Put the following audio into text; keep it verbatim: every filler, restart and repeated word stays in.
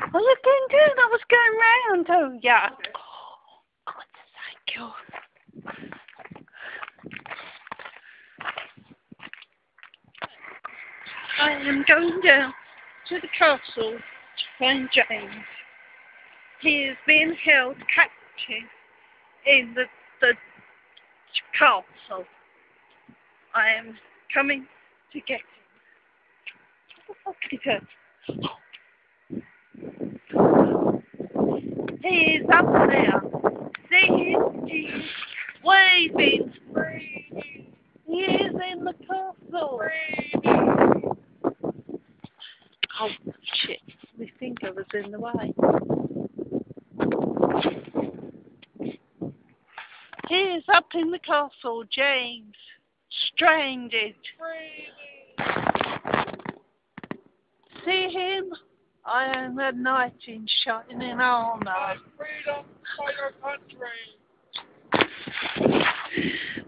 Well, I didn't do that. I was going round. Oh, yeah. Okay. Oh, thank you. I am going down to the castle to find James. He is being held captive in the, the castle. I am coming to get him. What the fuck is it? He is up there. See him? He is waving. He is in the castle. Oh, shit. My finger was in the way. He is up in the castle, James. Stranded. See him? I am a knight in shining armour. Freedom for your country.